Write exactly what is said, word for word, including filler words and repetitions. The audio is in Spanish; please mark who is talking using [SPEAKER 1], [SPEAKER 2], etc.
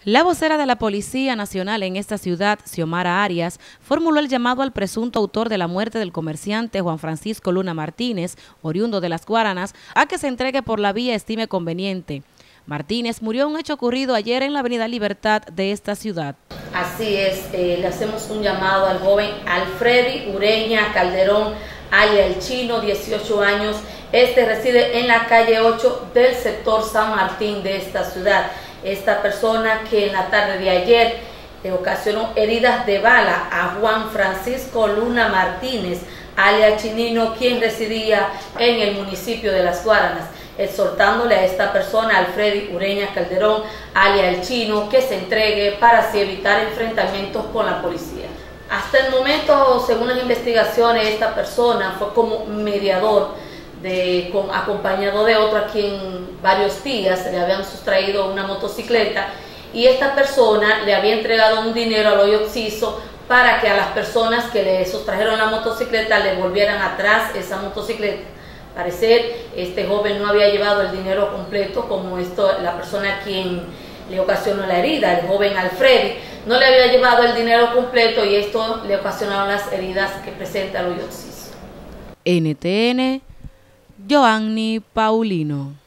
[SPEAKER 1] La vocera de la Policía Nacional en esta ciudad, Xiomara Arias, formuló el llamado al presunto autor de la muerte del comerciante Juan Francisco Luna Martínez, oriundo de Las Guaranas, a que se entregue por la vía estime conveniente. Martínez murió en un hecho ocurrido ayer en la avenida Libertad de esta ciudad.
[SPEAKER 2] Así es, eh, le hacemos un llamado al joven Alfredi Ureña Calderón, alias El Chino, dieciocho años. Este reside en la calle ocho del sector San Martín de esta ciudad. Esta persona que en la tarde de ayer le ocasionó heridas de bala a Juan Francisco Luna Martínez, alias Chinino, quien residía en el municipio de Las Guaranas, exhortándole a esta persona, Alfredi Ureña Calderón, alias El Chino, que se entregue para así evitar enfrentamientos con la policía. Hasta el momento, según las investigaciones, esta persona fue como mediador, de, con, acompañado de otro a quien varios días le habían sustraído una motocicleta, y esta persona le había entregado un dinero al hoyo Oxiso para que a las personas que le sustrajeron la motocicleta le volvieran atrás esa motocicleta. Al parecer, este joven no había llevado el dinero completo, como esto, la persona a quien le ocasionó la herida, el joven Alfredi, no le había llevado el dinero completo y esto le ocasionaron las heridas que presenta el hoyo Oxiso.
[SPEAKER 1] N T N, Joanny Paulino.